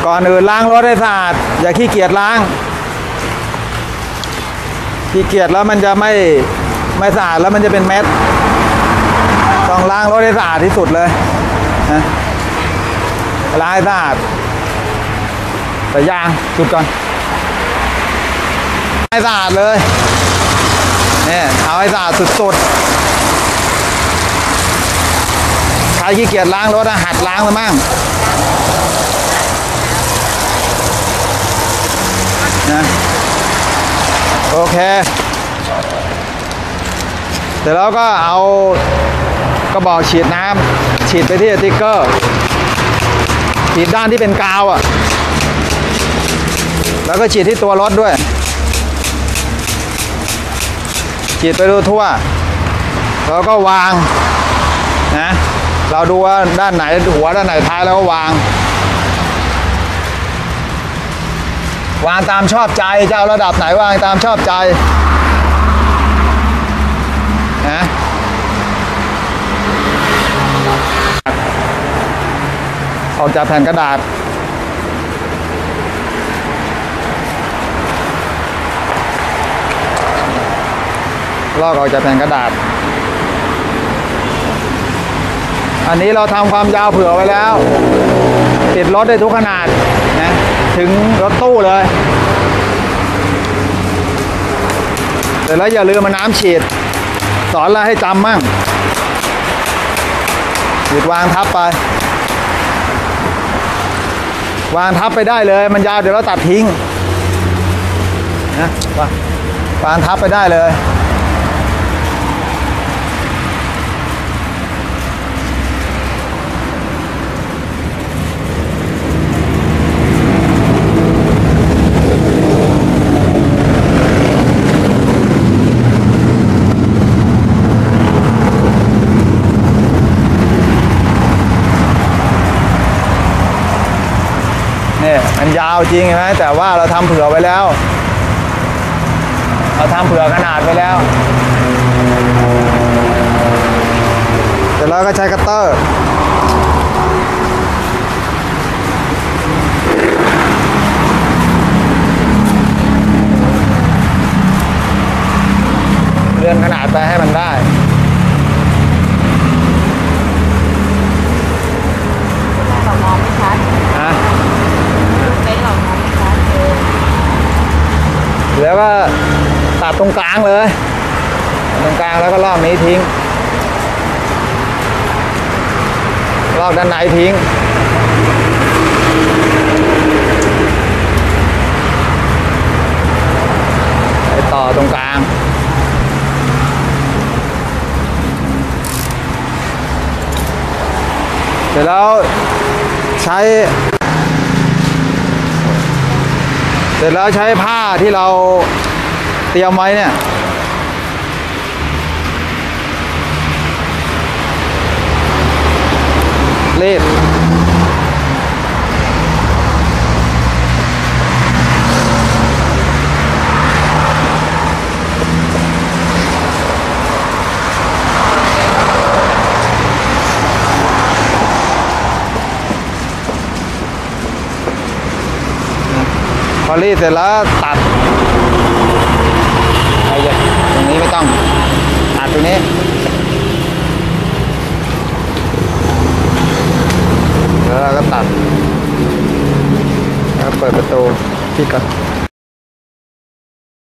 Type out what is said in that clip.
ก่อนอื่นล้างรถให้สะอาดอย่าขี้เกียจล้างขี้เกียจแล้วมันจะไม่สะอาดแล้วมันจะเป็นเม็ดต้องล้างรถให้สะอาดที่สุดเลยนะล้างให้สะอาดใส่ยางจุดก่อนให้สะอาดเลยเนี่ยเอาให้สะอาดสุดๆใครขี้เกียจล้างรถหัดล้างมามั่งนะโอเคเสร็จแล้วก็เอากระบอกฉีดน้ำฉีดไปที่สติ๊กเกอร์ฉีดด้านที่เป็นกาวอ่ะแล้วก็ฉีดที่ตัวรถด้วยฉีดไปทั่วแล้วก็วางนะเราดูว่าด้านไหนหัวด้านไหนท้ายแล้วก็วางตามชอบใจจะเอาระดับไหนวางตามชอบใจนะออกจากแผ่นกระดาษลอกออกจากแผ่นกระดาษอันนี้เราทำความยาวเผื่อไว้แล้วติดรถได้ทุกขนาดนะถึงรถตู้เลยแต่แล้วอย่าลืมมาน้ำฉีดสอนอะไรให้จำมั่งหยุดวางทับไปวางทับไปได้เลยมันยาวเดี๋ยวเราตัดทิ้งนะวางทับไปได้เลยเนี่ยมันยาวจริงใช่ไหมแต่ว่าเราทำเผื่อไว้แล้วเราทำเผื่อขนาดไว้แล้วเสร็จแล้วก็ใช้คัตเตอร์เลื่อนขนาดไปให้มันได้เรามองไม่ชัดแล้วก็ตัดตรงกลางเลยตรงกลางแล้วก็ลอกนี้ทิ้งลอกด้านในทิ้งไปต่อตรงกลางเสร็จแล้วใช้ผ้าที่เราเตรียมไว้เนี่ยรีดพอรีดเสร็จแล้วตัดตรงนี้ไม่ต้องตัดตรงนี้แล้วเราก็ตัดแล้วเปิดประตูปิดก่อน